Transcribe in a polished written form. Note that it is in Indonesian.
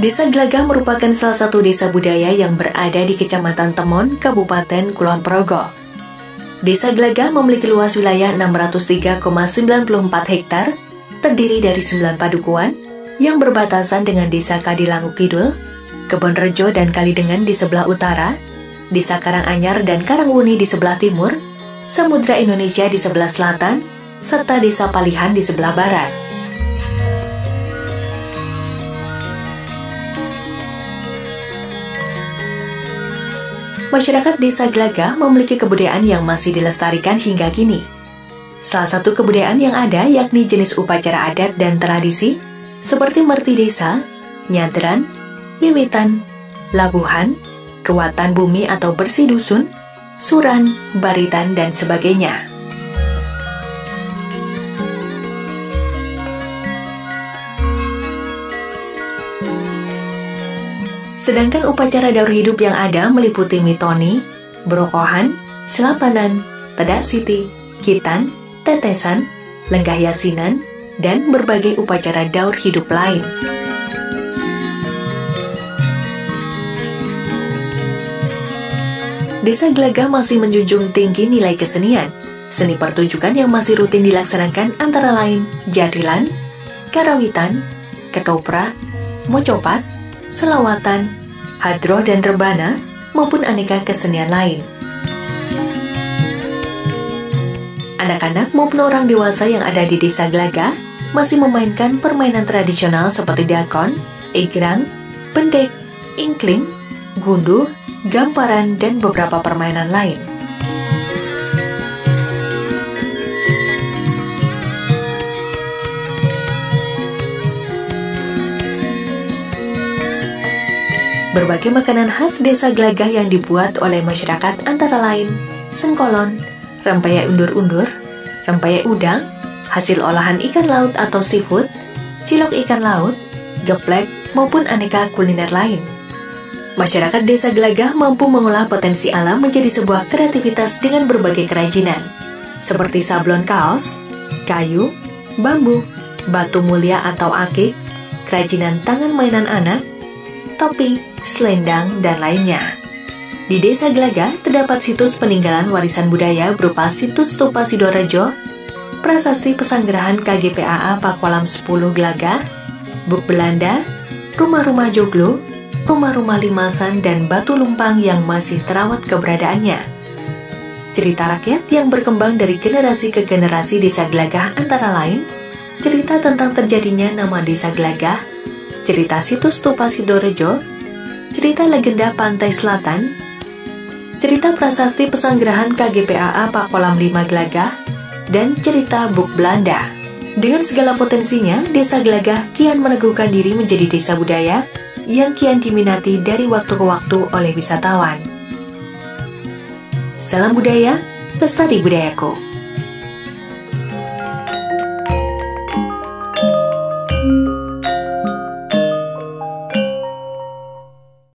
Desa Glagah merupakan salah satu desa budaya yang berada di Kecamatan Temon, Kabupaten Kulon Progo. Desa Glagah memiliki luas wilayah 603,94 hektar, terdiri dari 9 padukuan yang berbatasan dengan Desa Kadilangu Kidul, Kebonrejo dan Kalidengen di sebelah utara, Desa Karanganyar dan Karangwuni di sebelah timur, Samudra Indonesia di sebelah selatan, serta Desa Palihan di sebelah barat. Masyarakat Desa Glagah memiliki kebudayaan yang masih dilestarikan hingga kini. Salah satu kebudayaan yang ada yakni jenis upacara adat dan tradisi seperti merti desa, nyadran, mimitan, labuhan, ruatan bumi atau bersih dusun, suran, baritan, dan sebagainya. Sedangkan upacara daur hidup yang ada meliputi mitoni, berokohan, selapanan, tedak siti, kitan, tetesan, lenggah yasinan, dan berbagai upacara daur hidup lain. Desa Glagah masih menjunjung tinggi nilai kesenian. Seni pertunjukan yang masih rutin dilaksanakan antara lain jadilan, karawitan, ketoprak, mocopat, selawatan, hadroh dan rebana, maupun aneka kesenian lain. Anak-anak maupun orang dewasa yang ada di Desa Glagah masih memainkan permainan tradisional seperti dakon, egrang, pendek, ingkling, gunduh, gamparan, dan beberapa permainan lain. Berbagai makanan khas Desa Glagah yang dibuat oleh masyarakat antara lain sengkolon, rempeyek undur-undur, rempeyek udang, hasil olahan ikan laut atau seafood, cilok ikan laut, geplek, maupun aneka kuliner lain. Masyarakat Desa Glagah mampu mengolah potensi alam menjadi sebuah kreativitas dengan berbagai kerajinan, seperti sablon kaos, kayu, bambu, batu mulia atau akik, kerajinan tangan mainan anak, topi, selendang, dan lainnya. Di Desa Glagah terdapat situs peninggalan warisan budaya berupa situs Stupa Sidorejo, Prasasti Pesanggerahan KGPAA Pakualam 10 Glagah, Buk Belanda, rumah-rumah joglo, rumah-rumah limasan, dan batu lumpang yang masih terawat keberadaannya. Cerita rakyat yang berkembang dari generasi ke generasi Desa Glagah antara lain cerita tentang terjadinya nama Desa Glagah, cerita situs Stupa Sidorejo, cerita legenda Pantai Selatan, cerita prasasti Pesanggerahan KGPAA Pakualam 5 Glagah, dan cerita Buk Belanda. Dengan segala potensinya, Desa Glagah kian meneguhkan diri menjadi desa budaya yang kian diminati dari waktu ke waktu oleh wisatawan. Salam budaya, lestari budayaku.